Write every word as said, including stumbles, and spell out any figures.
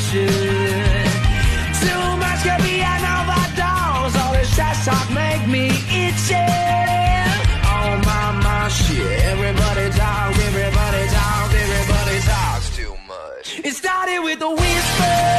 should. Too much caffeine and overdose. All this trash talk make me itchy. Oh my, my shit. Everybody talks, everybody talks, everybody talks too much. It started with a whisper.